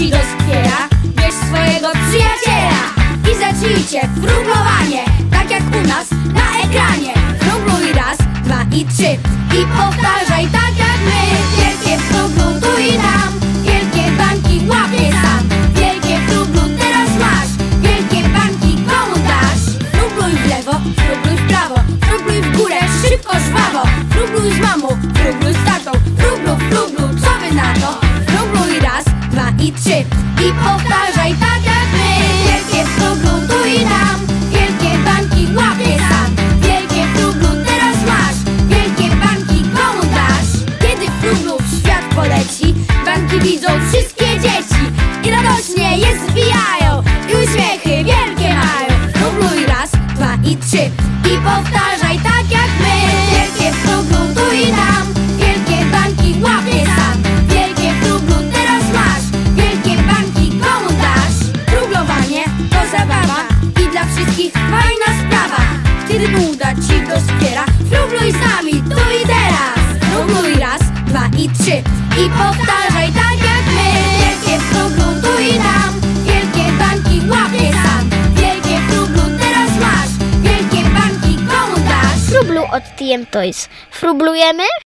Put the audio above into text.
ci doskwiera, bierz swojego przyjaciela i zacznijcie frublowanie, tak jak u nas na ekranie. Frubluj raz, dwa i trzy i powtarzaj tak jak my. Wielkie frublu tu i tam, wielkie bańki łapie sam. Wielkie frublu teraz masz, wielkie bańki komu dasz? Frubluj w lewo, frubluj w prawo, frubluj w górę, szybko, żwawo. Frubluj z mamą, frubluj z tatą, frublu, frublu, co wy na to? Frubluj raz, dwa i trzy i powtarzaj tak jak my. Wielkie frublu tu i tam, wielkie bańki łapie sam. Wielkie frublu teraz masz, wielkie bańki komu dasz? Kiedy frublu w świat poleci, bańki widzą wszystkie dzieci i radośnie je zbijają i uśmiechy wielkie mają. Frubluj raz, dwa i trzy i powtarzaj tak jak my. Wielkie frublu tu i tam, wielkie bańki łapie sam. Wielkie frublu teraz masz, wielkie bańki komu dasz? Frublowanie to zabawa i dla wszystkich fajna sprawa. Kiedy nuda ci doskwiera, frubluj z nami tu i teraz. Frubluj raz, dwa i trzy i powtarzaj tak jak my. Wielkie frublu tu i tam, wielkie bańki łapie sam. Wielkie frublu teraz masz, wielkie bańki komu dasz? Frublu od TM Toys. Frublujemy?